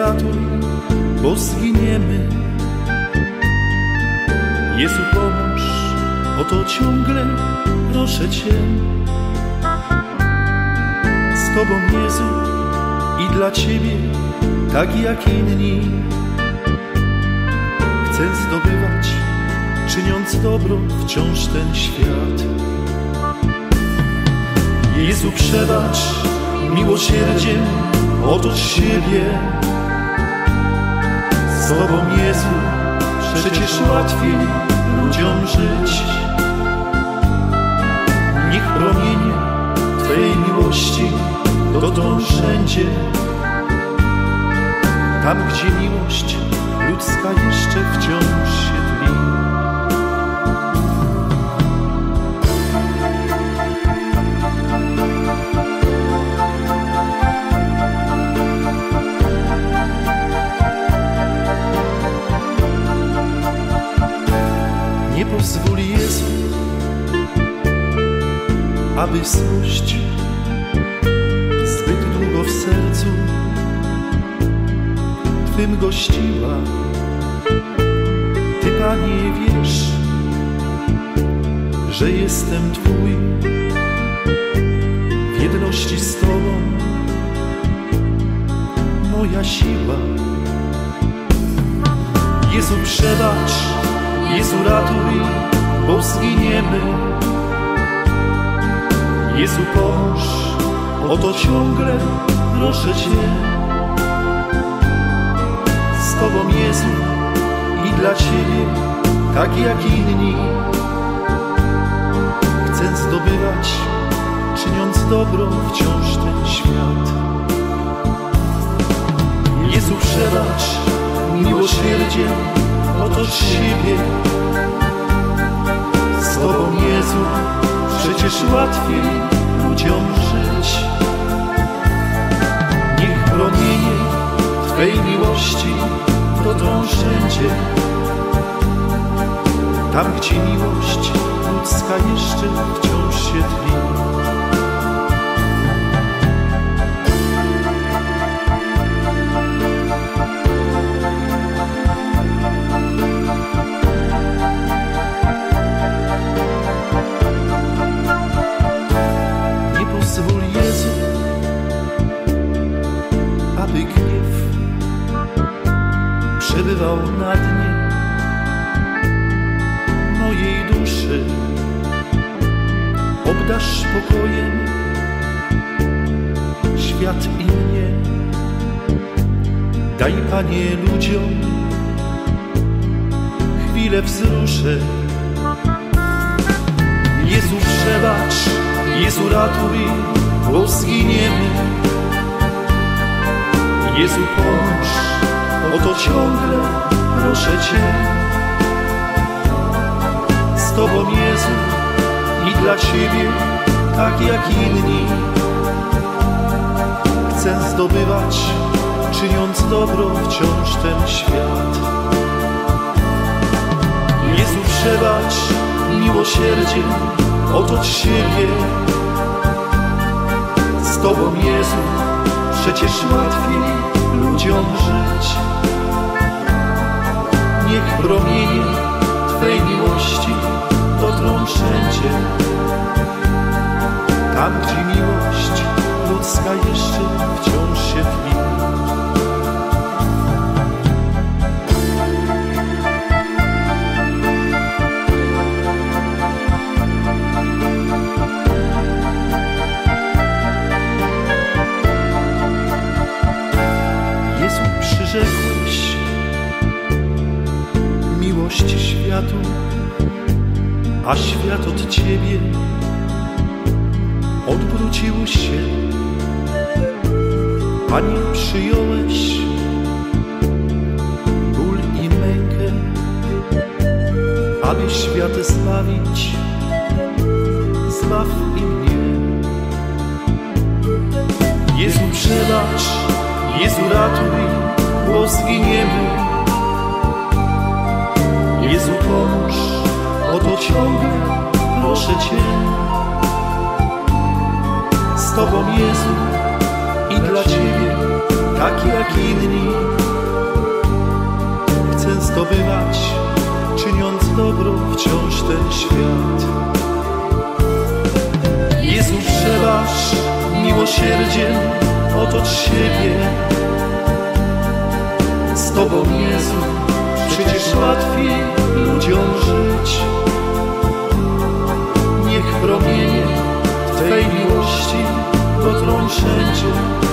ratuj, bo zginiemy. Jezu, pomóż, o to ciągle proszę Cię. Z Tobą, Jezu, i dla Ciebie, tak jak inni, chcę zdobywać, czyniąc dobro wciąż ten świat. Jezu, przebacz, miłosierdziem otocz siebie. Z Tobą, Jezu, przecież łatwiej ludziom żyć. Niech promienie Twej miłości dotąd wszędzie, tam gdzie miłość ludzka jeszcze wciąż się tli. Nie pozwól, Jezu, aby złość zbyt długo w sercu Twym gościła. Ty, Panie, wiesz, że jestem Twój, w jedności z Tobą moja siła. Jezu, przebacz, Jezu, ratuj, bo zginiemy. Jezu, pomóż, o to ciągle proszę Cię. Z Tobą, Jezu, i dla Ciebie, tak jak inni, chcę zdobywać, czyniąc dobro wciąż ten świat. Jezu, przebacz, miłosierdziem otocz siebie. Z Tobą, Jezu, przecież łatwiej ludziom żyć. Niech promienie Twej miłości dotąd wszędzie, tam gdzie miłość ludzka jeszcze wciąż się tli. Nie pozwól, Jezu, aby gniew przebywał na dnie mojej duszy. Obdarz spokojem świat i mnie. Daj, Panie, ludziom chwilę wzruszeń. Jezu, przebacz, Jezu, ratuj, bo zginiemy. Jezu, pomóż, o to ciągle proszę Cię. Z Tobą, Jezu, i dla Ciebie, tak jak inni, chcę zdobywać, czyniąc dobro wciąż ten świat. Jezu, przebacz, miłosierdziem otocz siebie. Z Tobą, Jezu, przecież łatwiej ludziom żyć. Niech promienie Twej miłości dotrą wszędzie, tam gdzie miłość ludzka jeszcze wciąż się tli. Jezu, przyrzekłeś miłość światu, a świat od Ciebie odwrócił się. Panie, przyjąłeś ból i mękę, aby świat zbawić. Zbaw i mnie. Jezu, przebacz, Jezu, ratuj, bo zginiemy. Jezu, pomóż, o to ciągle proszę Cię. Z Tobą, Jezu, i dla Ciebie, tak jak inni, wciąż ten świat. Jezu, przebacz, miłosierdziem otocz siebie. Z Tobą, Jezu, przecież łatwiej ludziom żyć. Niech promienie Twej miłości dotrą wszędzie,